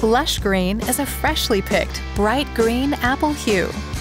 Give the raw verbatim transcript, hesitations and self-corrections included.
Lush Green is a freshly picked, bright green apple hue